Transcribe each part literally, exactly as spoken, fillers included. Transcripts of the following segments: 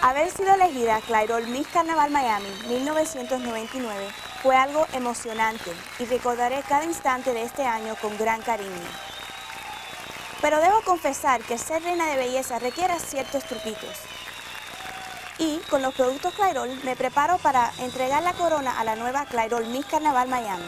Haber sido elegida Clairol Miss Carnaval Miami mil novecientos noventa y nueve fue algo emocionante y recordaré cada instante de este año con gran cariño. Pero debo confesar que ser reina de belleza requiere ciertos truquitos. Y con los productos Clairol me preparo para entregar la corona a la nueva Clairol Miss Carnaval Miami.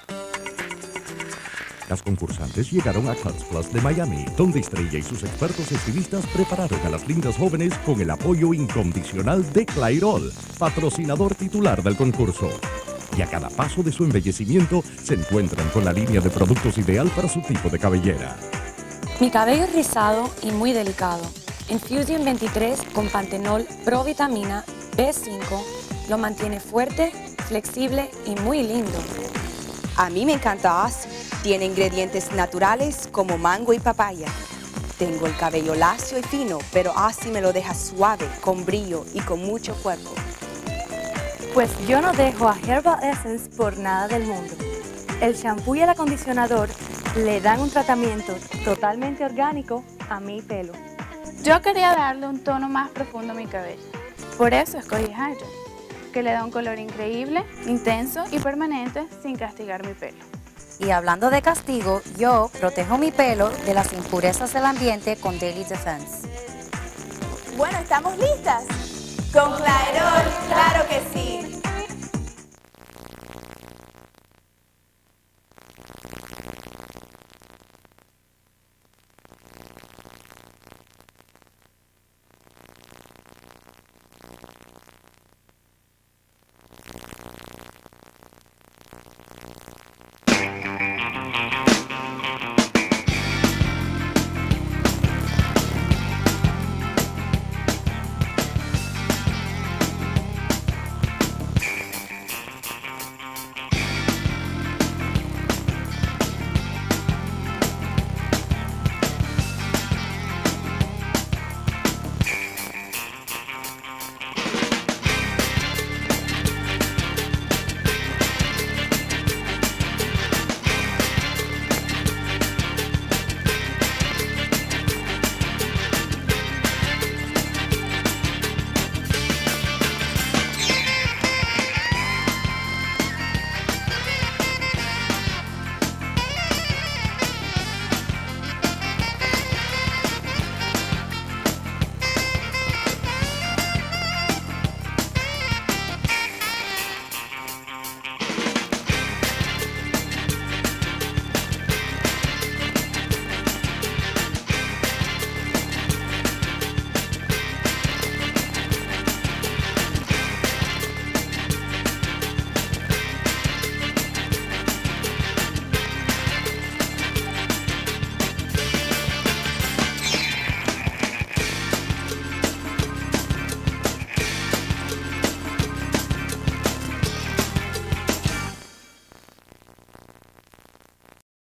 Las concursantes llegaron a Cuts Plus de Miami, donde Estrella y sus expertos estilistas prepararon a las lindas jóvenes con el apoyo incondicional de Clairol, patrocinador titular del concurso. Y a cada paso de su embellecimiento se encuentran con la línea de productos ideal para su tipo de cabellera. Mi cabello es rizado y muy delicado. Infusion veintitrés con Pantenol Pro Vitamina B cinco lo mantiene fuerte, flexible y muy lindo. A mí me encanta Aussie. Tiene ingredientes naturales como mango y papaya. Tengo el cabello lacio y fino, pero Aussie me lo deja suave, con brillo y con mucho cuerpo. Pues yo no dejo a Herbal Essence por nada del mundo. El shampoo y el acondicionador le dan un tratamiento totalmente orgánico a mi pelo. Yo quería darle un tono más profundo a mi cabello. Por eso escogí Hydra, que le da un color increíble, intenso y permanente sin castigar mi pelo. Y hablando de castigo, yo protejo mi pelo de las impurezas del ambiente con Daily Defense. Bueno, ¿estamos listas? Con Clairol, claro que sí.